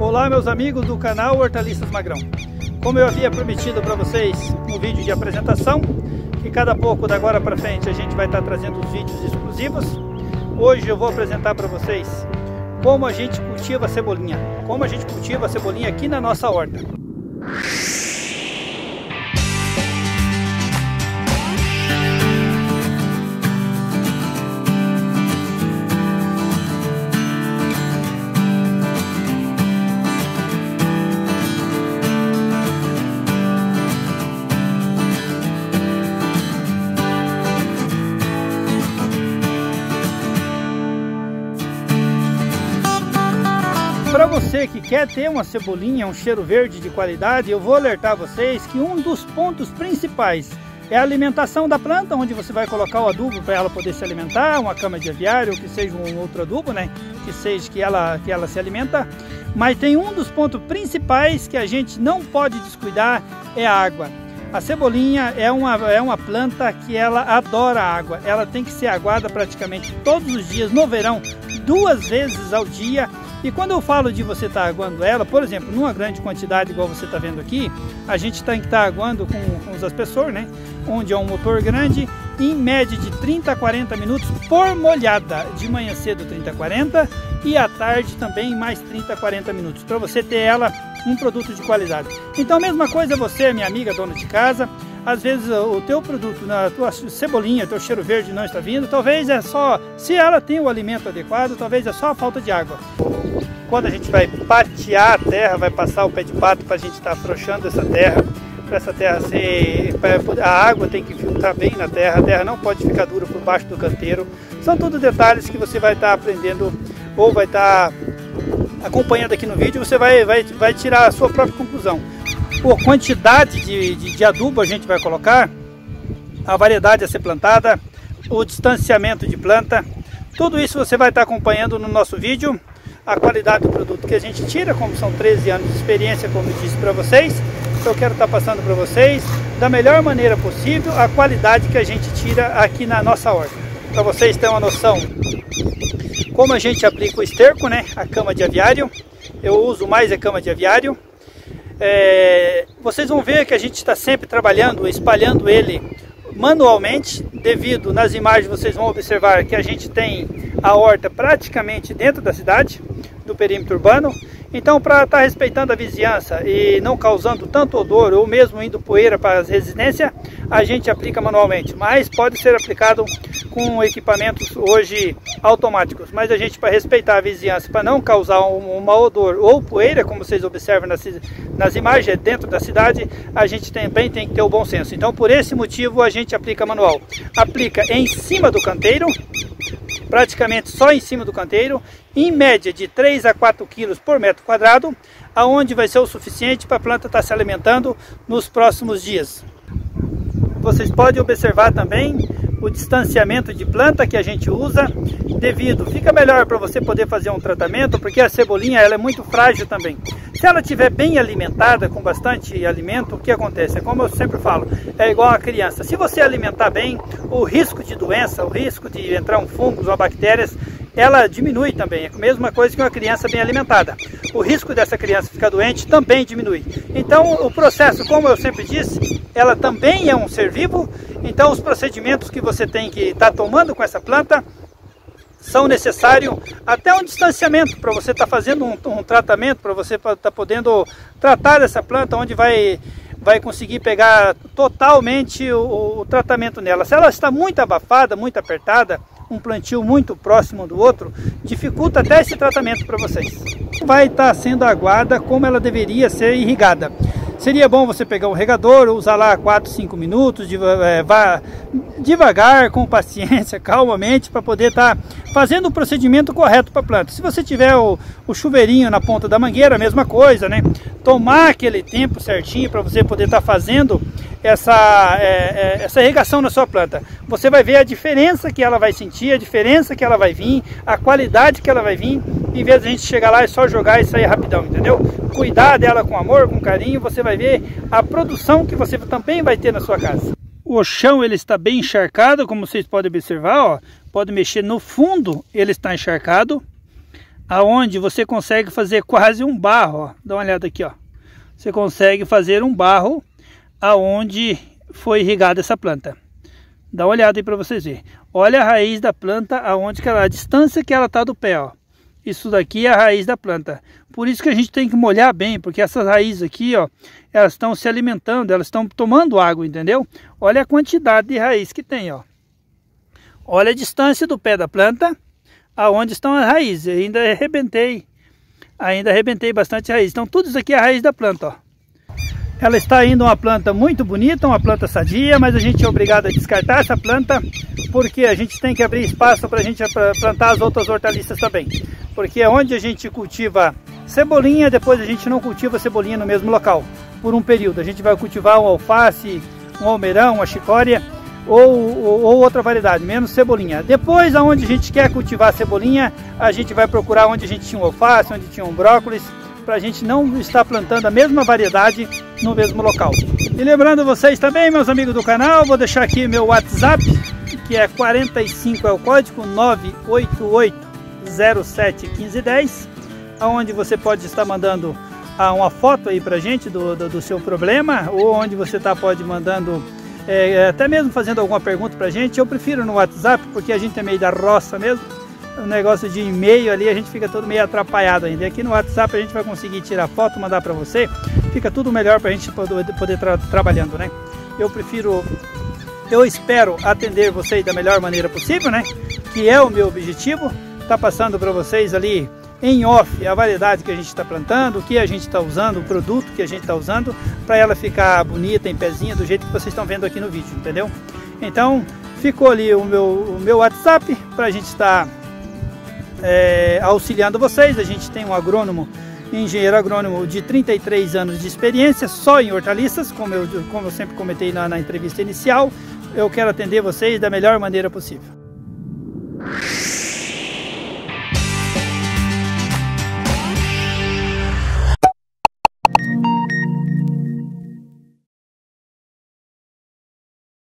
Olá meus amigos do canal Hortaliças Magrão. Como eu havia prometido para vocês no vídeo de apresentação, que cada pouco da agora para frente a gente vai estar trazendo os vídeos exclusivos. Hoje eu vou apresentar para vocês como a gente cultiva a cebolinha. Como a gente cultiva a cebolinha aqui na nossa horta. Para você que quer ter uma cebolinha, um cheiro verde de qualidade, eu vou alertar vocês que um dos pontos principais é a alimentação da planta, onde você vai colocar o adubo para ela poder se alimentar, uma cama de aviário, ou que seja um outro adubo, né? Que seja que ela se alimenta. Mas tem um dos pontos principais que a gente não pode descuidar, é a água. A cebolinha é uma planta que ela adora água. Ela tem que ser aguada praticamente todos os dias, no verão, 2 vezes ao dia. E quando eu falo de você estar aguando ela, por exemplo, numa grande quantidade, igual você está vendo aqui, a gente tem que estar aguando com os aspersores, né? Onde é um motor grande, em média de 30 a 40 minutos por molhada. De manhã cedo 30 a 40 e à tarde também mais 30 a 40 minutos, para você ter ela um produto de qualidade. Então a mesma coisa você, minha amiga dona de casa, às vezes o teu produto, na tua cebolinha, teu cheiro verde não está vindo, talvez é só, se ela tem o alimento adequado, talvez é só a falta de água. Quando a gente vai patear a terra, vai passar o pé de pato para a gente estar afrouxando essa terra, para essa terra ser, a água tem que filtrar bem na terra, a terra não pode ficar dura por baixo do canteiro. São tudo detalhes que você vai estar aprendendo ou vai estar acompanhando aqui no vídeo, você vai tirar a sua própria conclusão. Por quantidade de adubo a gente vai colocar, a variedade a ser plantada, o distanciamento de planta, tudo isso você vai estar acompanhando no nosso vídeo. A qualidade do produto que a gente tira, como são 13 anos de experiência, como eu disse para vocês, eu quero estar passando para vocês da melhor maneira possível a qualidade que a gente tira aqui na nossa horta. Para vocês terem uma noção, como a gente aplica o esterco, né, a cama de aviário, eu uso mais a cama de aviário. Vocês vão ver que a gente está sempre trabalhando, espalhando ele manualmente, devido nas imagens vocês vão observar que a gente tem a horta praticamente dentro da cidade, do perímetro urbano. Então, para estar respeitando a vizinhança e não causando tanto odor ou mesmo indo poeira para as residências, a gente aplica manualmente, mas pode ser aplicado com equipamentos hoje automáticos. Mas a gente, para respeitar a vizinhança, para não causar um mau odor ou poeira, como vocês observam nas imagens dentro da cidade, a gente também tem que ter o bom senso. Então, por esse motivo, a gente aplica manual. Aplica em cima do canteiro, praticamente só em cima do canteiro, em média de 3 a 4 quilos por metro quadrado, aonde vai ser o suficiente para a planta estar se alimentando nos próximos dias. Vocês podem observar também o distanciamento de planta que a gente usa, fica melhor para você poder fazer um tratamento, porque a cebolinha ela é muito frágil também. Se ela estiver bem alimentada, com bastante alimento, o que acontece? É como eu sempre falo, é igual a criança. Se você alimentar bem, o risco de doença, o risco de entrar um fungo ou bactérias, ela diminui também. É a mesma coisa que uma criança bem alimentada. O risco dessa criança ficar doente também diminui. Então o processo, como eu sempre disse, ela também é um ser vivo. Então os procedimentos que você tem que estar tomando com essa planta são necessários, até um distanciamento para você estar fazendo um tratamento, para você estar podendo tratar essa planta, onde vai conseguir pegar totalmente o tratamento nela. Se ela está muito abafada, muito apertada, um plantio muito próximo do outro, dificulta até esse tratamento para vocês. Vai estar sendo aguada como ela deveria ser irrigada. Seria bom você pegar um regador, usar lá 4, 5 minutos, vá devagar, com paciência, calmamente, para poder estar fazendo o procedimento correto para a planta. Se você tiver o chuveirinho na ponta da mangueira, a mesma coisa, né? Tomar aquele tempo certinho para você poder estar fazendo essa irrigação na sua planta. Você vai ver a diferença que ela vai sentir, a diferença que ela vai vir, a qualidade que ela vai vir, em vez de a gente chegar lá e só jogar e sair rapidão, entendeu? Cuidar dela com amor, com carinho, você vai ver a produção que você também vai ter na sua casa. O chão ele está bem encharcado, como vocês podem observar, ó, pode mexer no fundo, ele está encharcado. aonde você consegue fazer quase um barro, ó. Dá uma olhada aqui, ó. Você consegue fazer um barro aonde foi irrigada essa planta. Dá uma olhada aí para vocês verem. Olha a raiz da planta, aonde que ela, a distância que ela tá do pé, ó. Isso daqui é a raiz da planta. Por isso que a gente tem que molhar bem, porque essas raízes aqui, ó, elas estão se alimentando, elas estão tomando água, entendeu? Olha a quantidade de raiz que tem, ó. Olha a distância do pé da planta, aonde estão as raízes. Ainda arrebentei bastante raiz. Então tudo isso aqui é a raiz da planta, ó. Ela está indo uma planta muito bonita, uma planta sadia, mas a gente é obrigado a descartar essa planta, porque a gente tem que abrir espaço para a gente plantar as outras hortaliças também. Porque é onde a gente cultiva cebolinha, depois a gente não cultiva cebolinha no mesmo local, por um período. A gente vai cultivar um alface, um almeirão, uma chicória, ou outra variedade, menos cebolinha. Depois, aonde a gente quer cultivar cebolinha, a gente vai procurar onde a gente tinha um alface, onde tinha um brócolis, para a gente não estar plantando a mesma variedade no mesmo local. E lembrando vocês também, meus amigos do canal, vou deixar aqui meu WhatsApp, que é 45, é o código 988071510, onde você pode estar mandando uma foto aí pra gente do seu problema, ou onde você pode mandando, até mesmo fazendo alguma pergunta pra gente. Eu prefiro no WhatsApp, porque a gente é meio da roça mesmo. O negócio de e-mail ali, a gente fica todo meio atrapalhado ainda. Aqui no WhatsApp a gente vai conseguir tirar foto, mandar para você. Fica tudo melhor para a gente poder trabalhando, né? Eu espero atender vocês da melhor maneira possível, né? Que é o meu objetivo. Tá passando para vocês ali em off a variedade que a gente está plantando, o que a gente está usando, o produto que a gente está usando, para ela ficar bonita, em pezinha, do jeito que vocês estão vendo aqui no vídeo, entendeu? Então, ficou ali o meu WhatsApp para a gente estar auxiliando vocês. A gente tem um agrônomo, engenheiro agrônomo de 33 anos de experiência só em hortaliças, como eu sempre comentei na entrevista inicial. Eu quero atender vocês da melhor maneira possível.